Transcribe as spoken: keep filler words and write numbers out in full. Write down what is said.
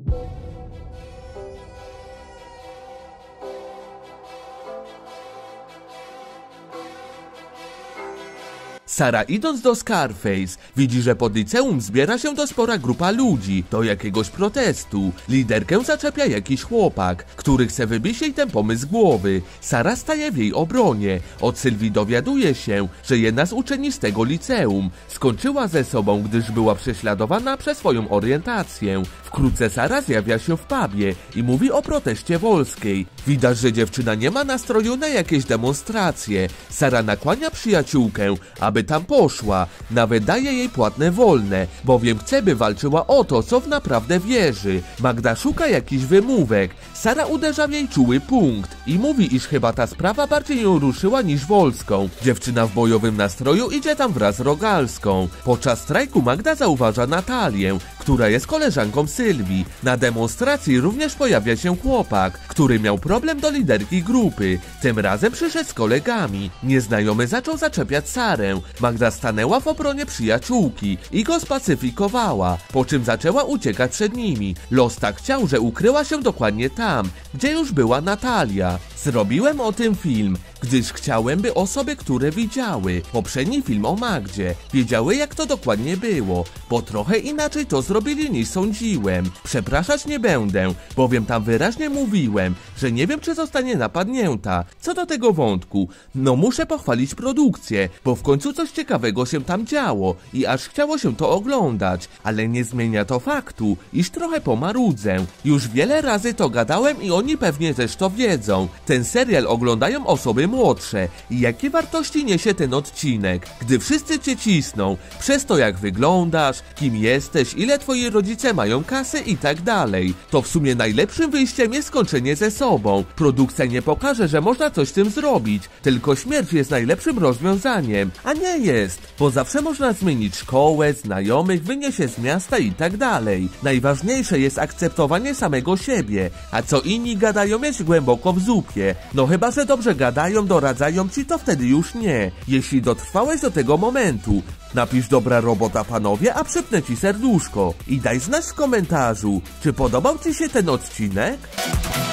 Sara, idąc do Scarface, widzi, że pod liceum zbiera się to spora grupa ludzi do jakiegoś protestu. Liderkę zaczepia jakiś chłopak, który chce wybić jej ten pomysł z głowy. Sara staje w jej obronie. Od Sylwii dowiaduje się, że jedna z uczennic tego liceum skończyła ze sobą, gdyż była prześladowana przez swoją orientację. Wkrótce Sara zjawia się w pubie i mówi o proteście Wolskiej. Widać, że dziewczyna nie ma nastroju na jakieś demonstracje. Sara nakłania przyjaciółkę, aby tam poszła. Nawet daje jej płatne wolne, bowiem chce, by walczyła o to, co w naprawdę wierzy. Magda szuka jakichś wymówek. Sara uderza w jej czuły punkt i mówi, iż chyba ta sprawa bardziej ją ruszyła niż Wolską. Dziewczyna w bojowym nastroju idzie tam wraz z Rogalską. Podczas strajku Magda zauważa Natalię, która jest koleżanką Sylwii. Na demonstracji również pojawia się chłopak, który miał problem do liderki grupy. Tym razem przyszedł z kolegami. Nieznajomy zaczął zaczepiać Sarę. Magda stanęła w obronie przyjaciółki i go spacyfikowała, po czym zaczęła uciekać przed nimi. Los tak chciał, że ukryła się dokładnie tam, gdzie już była Natalia. Zrobiłem o tym film, gdyż chciałem, by osoby, które widziały poprzedni film o Magdzie, wiedziały, jak to dokładnie było, bo trochę inaczej to zrobili niż sądziłem. Przepraszać nie będę, bowiem tam wyraźnie mówiłem, że nie wiem, czy zostanie napadnięta. Co do tego wątku, no muszę pochwalić produkcję, bo w końcu coś ciekawego się tam działo i aż chciało się to oglądać, ale nie zmienia to faktu, iż trochę pomarudzę. Już wiele razy to gadałem i oni pewnie też to wiedzą. Ten serial oglądają osoby młodsze i jakie wartości niesie ten odcinek, gdy wszyscy cię cisną przez to, jak wyglądasz, kim jesteś, ile twoi rodzice mają kasy i tak dalej. To w sumie najlepszym wyjściem jest skończenie ze sobą. Produkcja nie pokaże, że można coś z tym zrobić, tylko śmierć jest najlepszym rozwiązaniem, a nie jest, bo zawsze można zmienić szkołę, znajomych, wynieść się z miasta i tak dalej. Najważniejsze jest akceptowanie samego siebie, a co inni gadają, jest głęboko w zupie. No chyba, że dobrze gadają, doradzają ci, to wtedy już nie. Jeśli dotrwałeś do tego momentu, napisz dobra robota panowie, a przypnę ci serduszko. I daj znać w komentarzu, czy podobał ci się ten odcinek?